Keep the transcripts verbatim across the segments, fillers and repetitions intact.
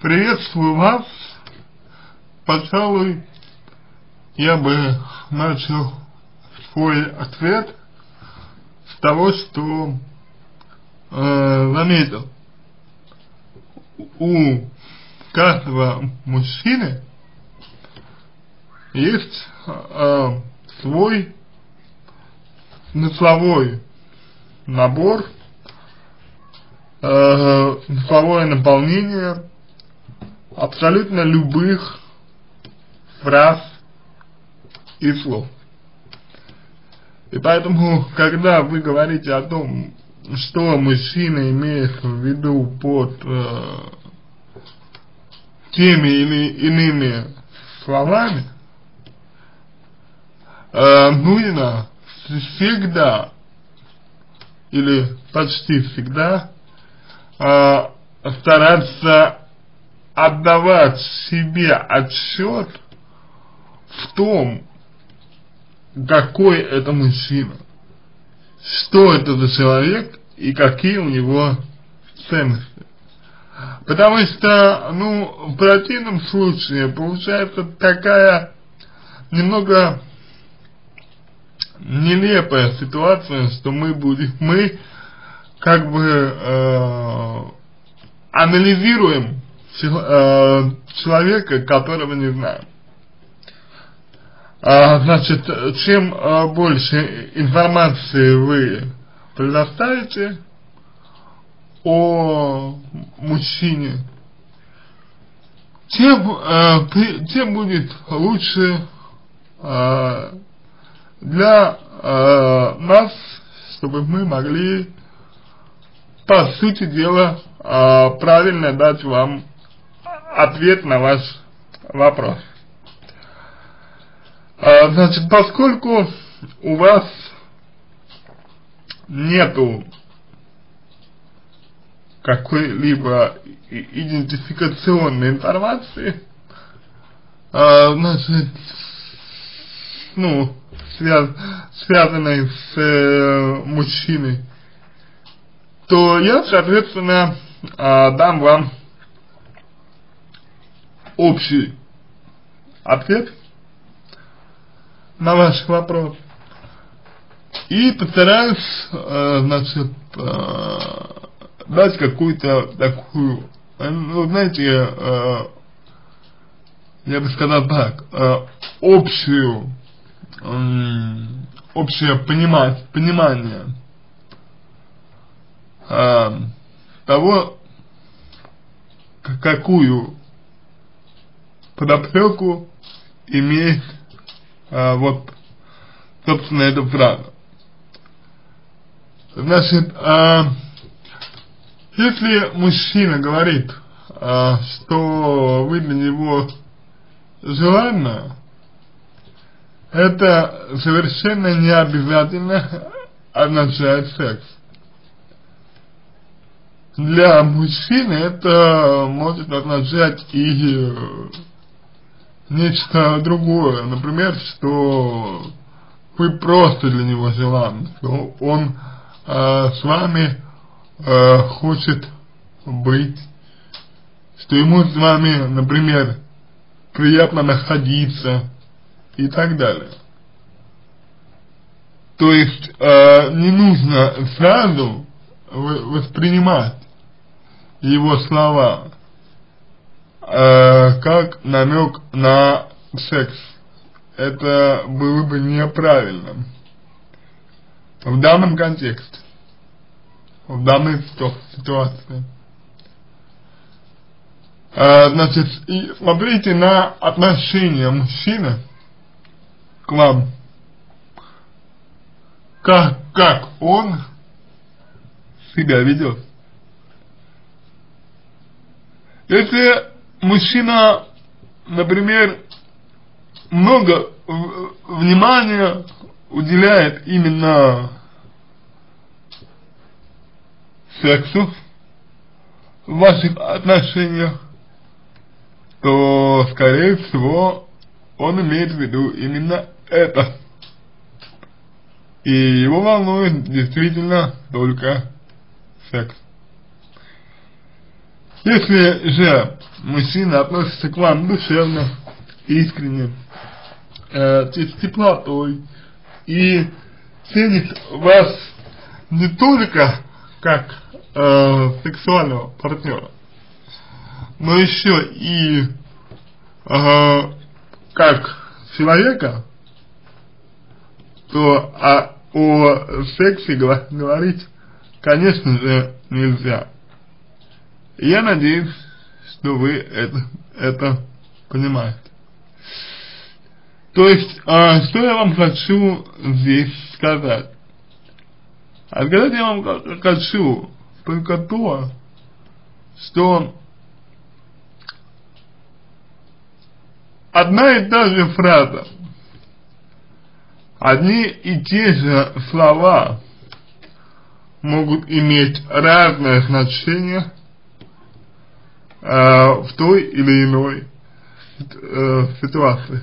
Приветствую вас. Пожалуй, я бы начал свой ответ с того, что э, заметил. У каждого мужчины есть э, свой смысловой набор, э, смысловое наполнение абсолютно любых фраз и слов. И поэтому, когда вы говорите о том, что мужчина имеет в виду под э, теми или иными словами, э, нужно всегда или почти всегда э, стараться отдавать себе отчет в том, какой это мужчина, что это за человек и какие у него ценности. Потому что, ну, в противном случае получается такая немного нелепая ситуация, что мы будем, мы как бы э, анализируем человека, которого не знаем. А, значит, чем а, больше информации вы предоставите о мужчине, тем, а, при, тем будет лучше а, для а, нас, чтобы мы могли, по сути дела, а, правильно дать вам ответ на ваш вопрос. А, значит, поскольку у вас нету какой-либо идентификационной информации, а, значит, ну, связ, связанной с э, мужчиной, то я, соответственно, а, дам вам общий ответ на ваш вопрос и постараюсь, э, значит, э, дать какую-то такую, ну, знаете, э, я бы сказал так, э, общую, э, общее понимать, понимание э, того, какую подоплеку имеет а, вот, собственно, эта фраза. Значит, а, если мужчина говорит, а, что вы для него желанна, это совершенно не обязательно означает секс. Для мужчины это может означать и нечто другое, например, что вы просто для него желанны, что он э, с вами э, хочет быть, что ему с вами, например, приятно находиться и так далее. То есть э, не нужно сразу воспринимать его слова Э, как намек на секс. Это было бы неправильно в данном контексте, в данной ситуации. Э, значит, и смотрите на отношение мужчины к вам, как, как он себя ведет. Если мужчина, например, много внимания уделяет именно сексу в ваших отношениях, то, скорее всего, он имеет в виду именно это. И его волнует действительно только секс. Если же мужчина относится к вам душевно, искренне, э, с теплотой и ценит вас не только как э, сексуального партнера, но еще и э, как человека, то а, о сексе говорить, конечно же, нельзя. И я надеюсь, что вы это, это понимаете. То есть, э, что я вам хочу здесь сказать? А сказать я вам хочу только то, что одна и та же фраза, одни и те же слова могут иметь разное значение э, в той или иной э, ситуации.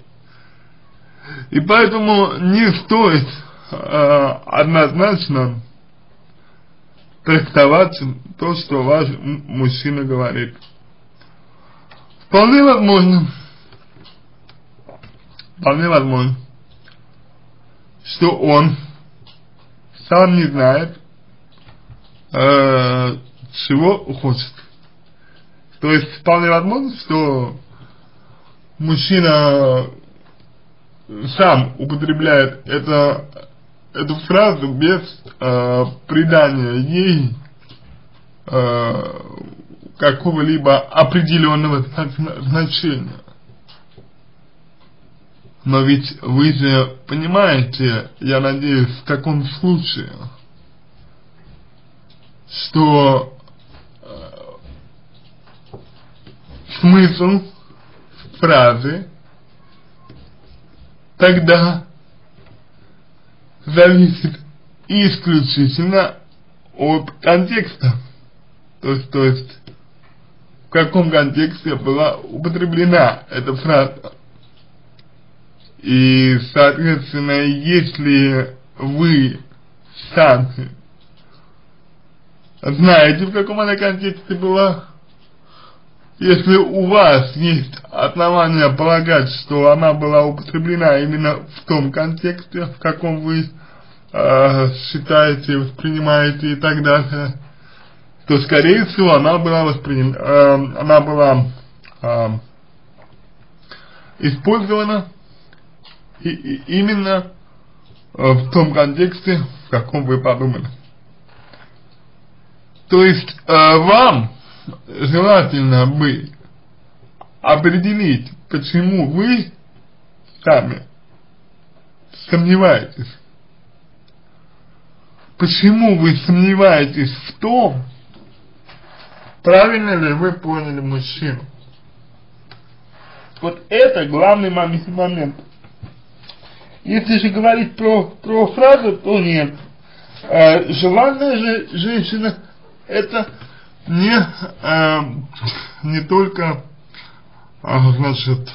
И поэтому не стоит э, однозначно трактовать то, что ваш мужчина говорит. Вполне возможно, вполне возможно, что он сам не знает, э, чего хочет. То есть вполне возможно, что мужчина сам употребляет это, эту фразу без э, придания ей э, какого-либо определенного значения. Но ведь вы же понимаете, я надеюсь, в таком случае, что э, смысл фразы тогда зависит исключительно от контекста. То есть, то есть в каком контексте была употреблена эта фраза. И, соответственно, если вы сами знаете, в каком она контексте была, если у вас есть основания полагать, что она была употреблена именно в том контексте, в каком вы э, считаете, воспринимаете и так далее, то, скорее всего, она была воспринята, э, она была э, использована и, и именно э, в том контексте, в каком вы подумали. То есть э, вам желательно бы определить, почему вы сами сомневаетесь. Почему вы сомневаетесь в том, правильно ли вы поняли мужчину. Вот это главный момент. Если же говорить про, про фразу, то нет. Э, желанная же женщина это не, э, не только, э, значит,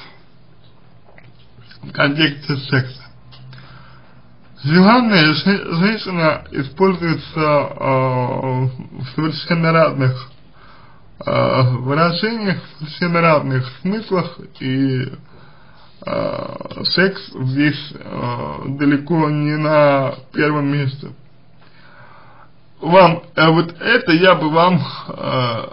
в контексте секса. Желанная женщина используется э, в совершенно разных э, выражениях, в совершенно разных смыслах, и э, секс здесь э, далеко не на первом месте. Вам, э, вот это я бы вам э,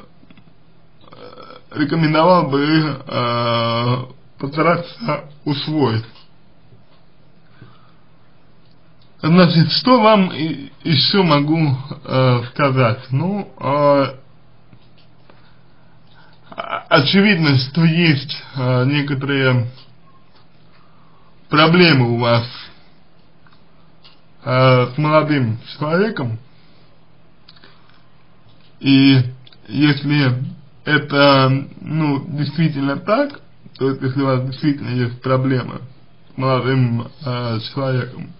рекомендовал бы э, постараться усвоить. Значит, что вам и, еще могу э, сказать? Ну, э, очевидно, что есть э, некоторые проблемы у вас э, с молодым человеком. И если это, ну, действительно так, то есть если у вас действительно есть проблемы с молодым э, человеком,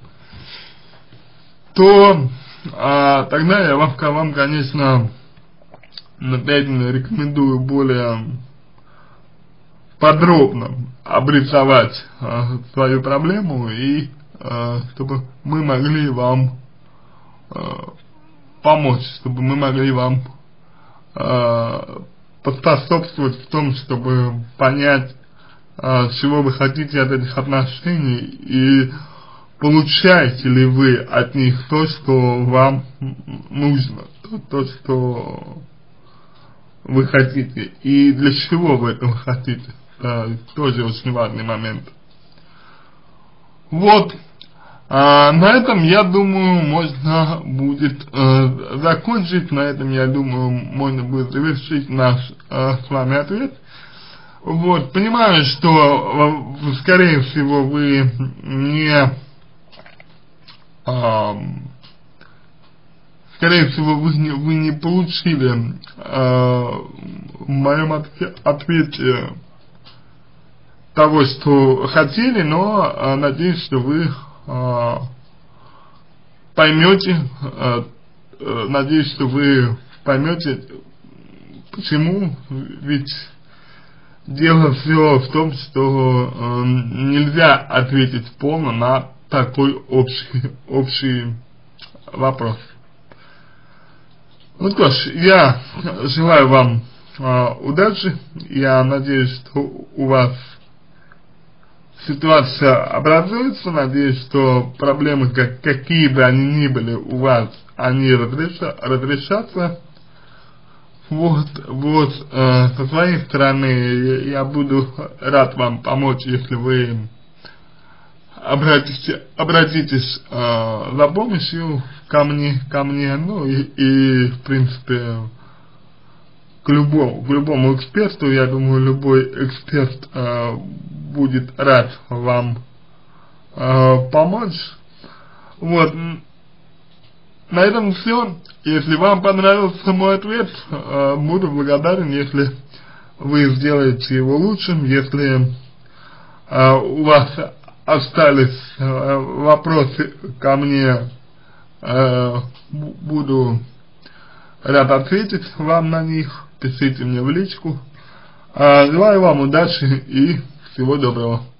то а, тогда я вам, вам, конечно, настоятельно рекомендую более подробно обрисовать а, свою проблему, и а, чтобы мы могли вам а, помочь, чтобы мы могли вам э, поспособствовать в том, чтобы понять, э, чего вы хотите от этих отношений и получаете ли вы от них то, что вам нужно, то, то что вы хотите и для чего вы этого хотите. Это тоже очень важный момент. Вот. А, на этом, я думаю, можно будет э, закончить, на этом, я думаю, можно будет завершить наш э, с вами ответ. Вот, понимаю, что, э, скорее всего, вы не, э, скорее всего, вы не, вы не получили э, в моем отве ответе того, что хотели, но э, надеюсь, что вы поймете, надеюсь, что вы поймете, почему, ведь дело все в том, что нельзя ответить полно на такой общий, общий вопрос. Ну что ж, я желаю вам удачи, я надеюсь, что у вас ситуация образуется, надеюсь, что проблемы, как, какие бы они ни были у вас, они разреша, разрешатся. Вот, вот, э, со своей стороны, я буду рад вам помочь, если вы обратите, обратитесь э, за помощью ко мне, ко мне, ну и, и в принципе, к любому, к любому эксперту, я думаю, любой эксперт э, будет рад вам э, помочь. Вот. На этом все. Если вам понравился мой ответ, э, буду благодарен, если вы сделаете его лучшим. Если э, у вас остались э, вопросы ко мне, э, буду рад ответить вам на них. Пишите мне в личку. Э, желаю вам удачи и всего доброго.